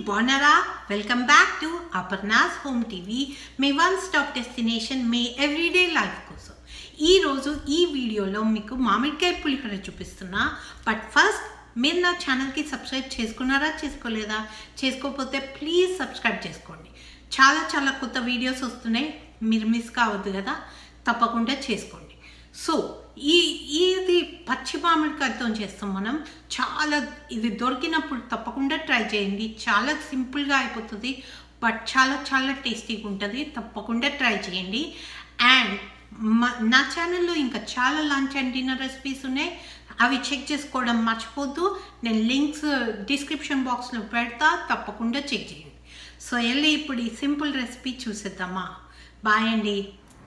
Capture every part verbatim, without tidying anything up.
Bonara, welcome back to Aparna's Home T V, my one-stop destination, my everyday life కోసం. ఈ రోజు ఈ వీడియోలో మీకు మామిడికాయ పులిహోర చూపిస్తున్నా. బట్ ఫస్ట్ మీరు నా ఛానల్కి సబ్స్క్రైబ్ చేసుకున్నారా చేసుకోలేదా? చేసుకోకపోతే ప్లీజ్ సబ్స్క్రైబ్ చేసుకోండి. చాలా చాలా కొత్త వీడియోస్ వస్తున్నాయి, మీరు మిస్ కావద్దు కదా, తప్పకుండా చేసుకోండి. సో ఈ ఇది పచ్చి మామిడికాయతో చేస్తాం మనం. చాలా ఇది దొరికినప్పుడు తప్పకుండా ట్రై చేయండి. చాలా సింపుల్గా అయిపోతుంది, బట్ చాలా చాలా టేస్టీగా ఉంటుంది. తప్పకుండా ట్రై చేయండి. అండ్ నా ఛానల్లో ఇంకా చాలా లంచ్ అండ్ డిన్నర్ రెసిపీస్ ఉన్నాయి, అవి చెక్ చేసుకోవడం మర్చిపోద్దు. నేను లింక్స్ డిస్క్రిప్షన్ బాక్స్లో పెడతా, తప్పకుండా చెక్ చేయండి. సో వెళ్ళి ఇప్పుడు ఈ సింపుల్ రెసిపీ చూసేద్దామా. బాయ్ అండి.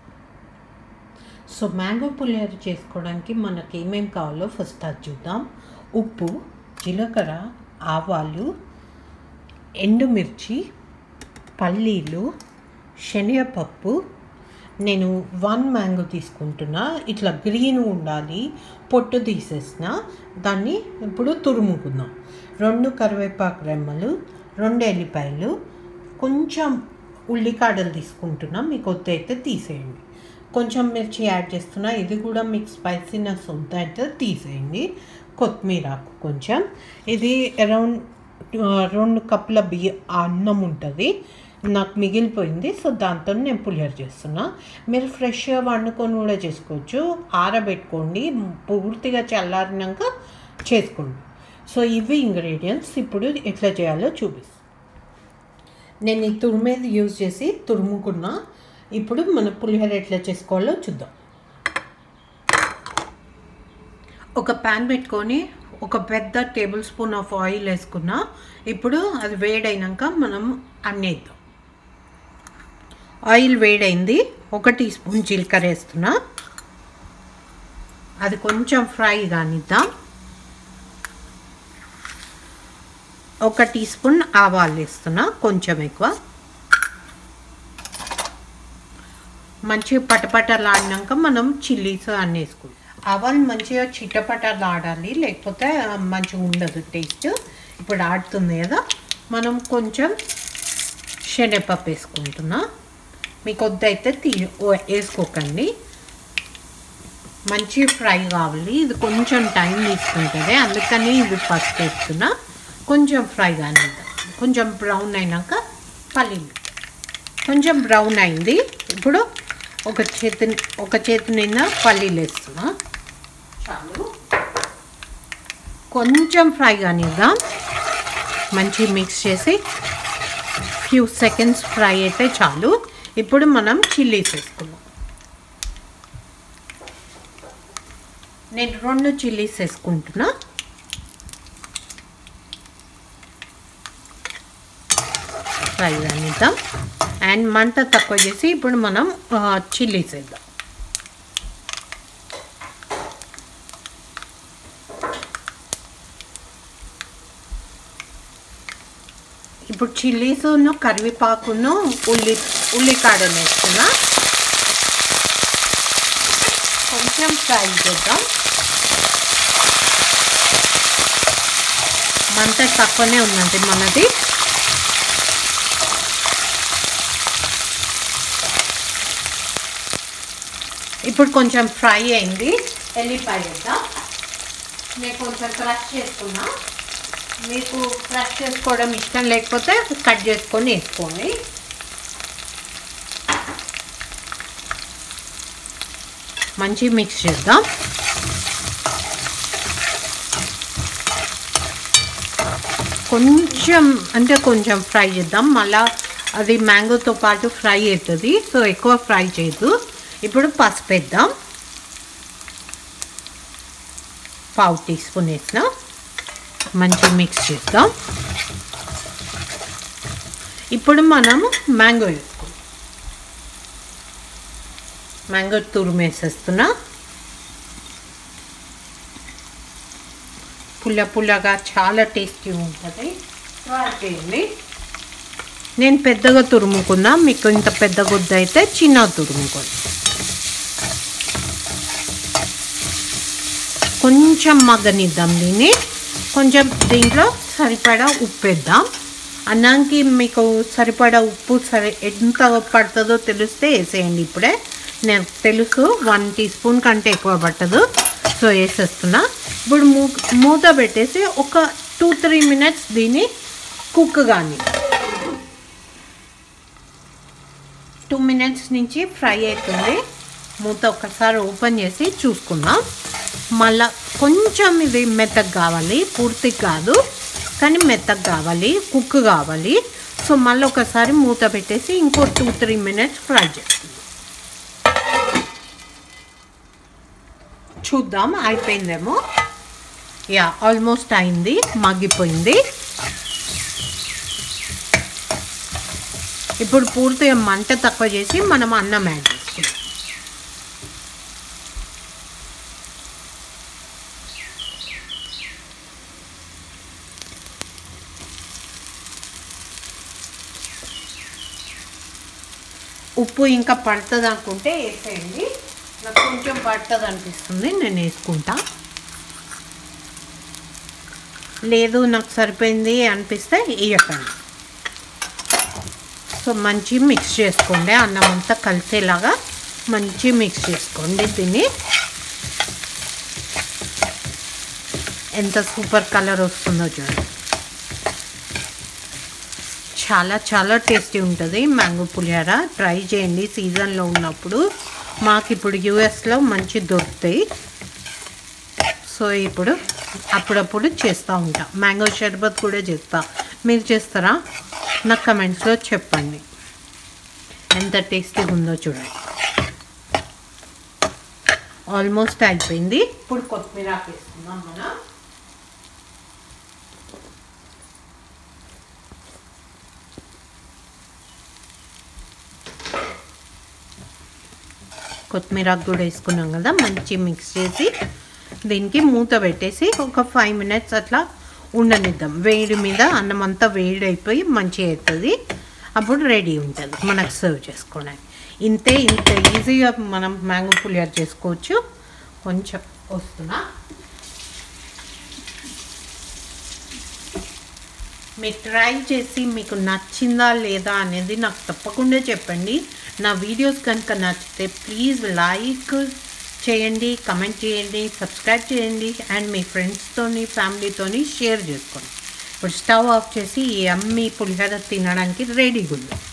సో మ్యాంగో పులిహోర చేసుకోవడానికి మనకి ఏమేమి కావాలో ఫస్ట్ అది చూద్దాం. ఉప్పు, జీలకర్ర, ఆవాలు, ఎండుమిర్చి, పల్లీలు, శనగపప్పు. నేను వన్ మ్యాంగో తీసుకుంటున్నా, ఇట్లా గ్రీన్ ఉండాలి, పొట్టు తీసేసిన దాన్ని ఇప్పుడు తురుముకుందాం. రెండు కరివేపాకు రెమ్మలు, రెండు ఎల్లిపాయలు, కొంచెం ఉల్లికాడలు తీసుకుంటున్నా, మీకు వద్ద అయితే తీసేయండి. కొంచెం మిర్చి యాడ్ చేస్తున్నా, ఇది కూడా మీకు స్పైసీనెస్ ఉంటే అయితే తీసేయండి. కొత్తిమీర కొంచెం, ఇది అరౌండ్ రెండు కప్పుల బియ్య అన్నం ఉంటుంది, నాకు మిగిలిపోయింది. సో దాంతో నేను పులిహోర చేస్తున్నా. మీరు ఫ్రెష్గా వండుకొని కూడా చేసుకోవచ్చు, ఆరబెట్టుకోండి, పూర్తిగా చల్లారినాక చేసుకోండి. సో ఇవి ఇంగ్రీడియంట్స్. ఇప్పుడు ఎట్లా చేయాలో చూపిస్తాను. నేను ఈ తురిమేది యూజ్ చేసి తురుముకున్నా. ఇప్పుడు మన పులిహోర ఎట్లా చేసుకోవాలో చూద్దాం. ఒక ప్యాన్ పెట్టుకొని ఒక పెద్ద టేబుల్ స్పూన్ ఆఫ్ ఆయిల్ వేసుకున్నా. ఇప్పుడు అది వేడైనాక మనం అన్నేద్దాం. ఆయిల్ వేడైంది, ఒక టీ స్పూన్ జీలకర్ర వేస్తున్నా, అది కొంచెం ఫ్రై కానిద్దాం. ఒక టీ స్పూన్ ఆవాలు వేస్తున్నా, కొంచెం ఎక్కువ. మంచిగా పటపటలాడినాక మనం చిల్లీస్ అన్నీ వేసుకుంటాం. ఆవాలు మంచిగా చిట్టపటలాడాలి, లేకపోతే మంచిగా ఉండదు టేస్ట్. ఇప్పుడు ఆడుతుంది కదా, మనం కొంచెం శనగపప్పు వేసుకుంటున్నా. మీకు వద్దయితే తీ వేసుకోకండి, మంచి ఫ్రై కావాలి. ఇది కొంచెం టైం తీసుకుంటుంది, అందుకని ఇది ఫస్ట్ వేస్తున్నా. కొంచెం ఫ్రై కానీ కొంచెం బ్రౌన్ అయినాక పల్లీలు. కొంచెం బ్రౌన్ అయింది, ఇప్పుడు ఒక చేతి ఒక చేతి నిండా పల్లీలు వేస్తున్నా. చాలు, కొంచెం ఫ్రై కానిద్దాం. మంచి మిక్స్ చేసి ఫ్యూ సెకండ్స్ ఫ్రై అయితే చాలు. ఇప్పుడు మనం చిల్లీస్ వేసుకున్నాం. నేను రెండు చిల్లీస్ వేసుకుంటున్నా. ఫ్రై కానిద్దాం. అండ్ మంట తక్కువ చేసి ఇప్పుడు మనం చిల్లీస్ వేద్దాం. ఇప్పుడు చిల్లీస్ను కరివేపాకును ఉల్లి ఉల్లికాడలు వేస్తున్నా. కొంచెం ఫ్రై చేద్దాం. మంట తక్కువనే ఉందండి మనది. ఇప్పుడు కొంచెం ఫ్రై అయింది, ఎల్లిపాయ వేద్దాం. నేను కొంచెం క్రష్ చేసుకున్నా, మీకు క్రష్ చేసుకోవడం ఇష్టం లేకపోతే కట్ చేసుకొని వేసుకోండి. మంచి మిక్స్ చేద్దాం. కొంచెం అంటే కొంచెం ఫ్రై చేద్దాం, మళ్ళీ అది మ్యాంగోతో పాటు ఫ్రై అవుతుంది. సో ఎక్కువ ఫ్రై చేయద్దు. ఇప్పుడు పసుపు వేద్దాం, పావు టీ స్పూన్ వేసిన. మంచి మిక్స్ చేద్దాం. ఇప్పుడు మనము మ్యాంగో వేసుకుందాం. మ్యాంగో తురుము వేసేస్తున్నా. పుల్ల పుల్లగా చాలా టేస్టీ ఉంటుంది, ట్రై చేయండి. నేను పెద్దగా తురుముకున్నా, మీకు ఇంత పెద్ద గుద్ద అయితే చిన్న తురుముకోండి. కొంచెం మగ్గనిద్దాం దీన్ని. కొంచెం దీంట్లో సరిపడా ఉప్పు వేద్దాం. అన్నానికి మీకు సరిపడా ఉప్పు సరి ఎంత పడుతుందో తెలిస్తే వేసేయండి. ఇప్పుడే నేను తెలుసు వన్ టీ స్పూన్ కంటే ఎక్కువ పట్టదు, సో వేసేస్తున్నా. ఇప్పుడు మూ మూత పెట్టేసి ఒక టూ త్రీ మినిట్స్ దీన్ని కుక్ కానీ టూ మినిట్స్ నుంచి ఫ్రై అవుతుంది. మూత ఒకసారి ఓపెన్ చేసి చూసుకుందాం. మళ్ళా కొంచెం ఇది మెత్తగా కావాలి, పూర్తిగా కాదు కానీ మెత్తగా కావాలి, కుక్ కావాలి. సో మళ్ళీ ఒకసారి మూత పెట్టేసి ఇంకో టూ త్రీ మినిట్స్ ఫ్రై చేస్తాం. చూద్దాం అయిపోయిందేమో. యా ఆల్మోస్ట్ అయింది, మగ్గిపోయింది. ఇప్పుడు పూర్తిగా మంట తక్కువ చేసి మనం అన్నం యాడ్ చేసుకుందాం. ఉప్పు ఇంకా పడుతుంది అనుకుంటే వేసేయండి. నాకు కొంచెం పడుతుంది అనిపిస్తుంది, నేను వేసుకుంటా. లేదు నాకు సరిపోయింది అనిపిస్తే వేయకండి. సో మంచి మిక్స్ చేసుకోండి, అన్నం అంతా కలిసేలాగా మంచి మిక్స్ చేసుకోండి. దీన్ని ఎంత సూపర్ కలర్ వస్తుందో చూడండి. చాలా చాలా టేస్టీ ఉంటుంది మ్యాంగో పులిహోర. ట్రై చేయండి సీజన్లో ఉన్నప్పుడు. మాకు ఇప్పుడు యూఎస్లో మంచి దొరుకుతాయి. సో ఇప్పుడు అప్పుడప్పుడు చేస్తూ ఉంటా. మ్యాంగో షర్బత్ కూడా చేస్తా. మీరు చేస్తారా? నాకు కమెంట్స్లో చెప్పండి. ఎంత టేస్టీగా ఉందో చూడండి. ఆల్మోస్ట్ అయిపోయింది. ఇప్పుడు కొత్తిమీర వేసుకుందాం మనం. కొత్తిమీర కూడా వేసుకున్నాం కదా, మంచి మిక్స్ చేసి దీనికి మూత పెట్టేసి ఒక ఫైవ్ మినిట్స్ అట్లా ఉండనిద్దాం. వేడి మీద అన్నం అంతా వేడి అయిపోయి మంచిగా అవుతుంది. అప్పుడు రెడీ ఉంటుంది మనకు సర్వ్ చేసుకోవడానికి. ఇంతే, ఇంత ఈజీగా మనం మ్యాంగో పులిహోర చేసుకోవచ్చు. కొంచెం వస్తున్నా, మీరు ట్రై చేసి మీకు నచ్చిందా లేదా అనేది నాకు తప్పకుండా చెప్పండి. నా వీడియోస్ కనుక నచ్చితే ప్లీజ్ లైక్ చేయండి, కమెంట్ చేయండి, సబ్స్క్రైబ్ చేయండి అండ్ మీ ఫ్రెండ్స్తోని ఫ్యామిలీతోని షేర్ చేసుకోండి. ఇప్పుడు స్టవ్ ఆఫ్ చేసి ఈ యమ్మీ పులిహోర తినడానికి రెడీగా ఉంది.